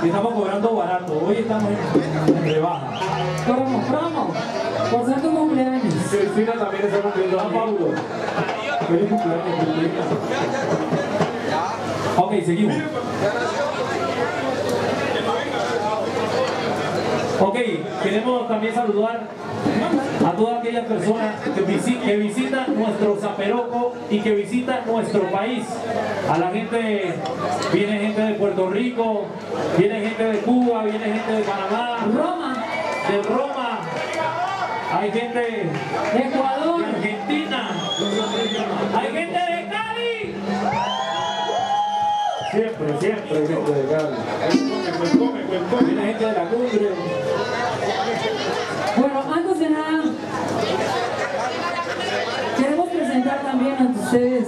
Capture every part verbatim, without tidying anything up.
y estamos cobrando barato. Hoy estamos en, en rebaja. Promo, promo, por ser tu cumpleaños. Cristina también está cumpliendo a Pablo. Feliz cumpleaños, Cristina. Ok, seguimos. Ok, queremos también saludar a todas aquellas personas que, visi que visitan nuestro Zaperoco y que visitan nuestro país. A la gente, viene gente de Puerto Rico, viene gente de Cuba, viene gente de Panamá, Roma, de Roma, hay gente de Ecuador, de Argentina, hay gente de Cali. Siempre, siempre hay gente de Cali. Viene gente de la cumbre. Bueno, antes de nada, queremos presentar también ante ustedes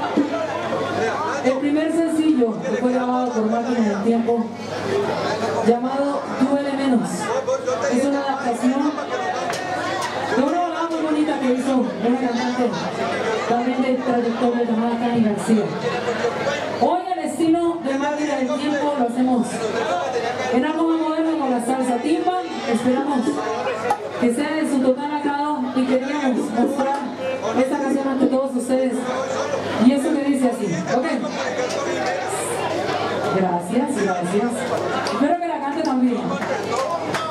el primer sencillo que fue grabado por Máquina del Tiempo, llamado Duele Menos. Es una adaptación de una balada muy bonita que hizo una cantante también de trayectoria llamada Cani García. Hoy el estilo de Máquina del Tiempo lo hacemos en algo más moderno con la salsa timba. Esperamos que sea de su total agrado y queríamos mostrar esta canción ante todos ustedes. Y eso que dice así, ¿ok? Gracias, gracias. Espero que la cante también.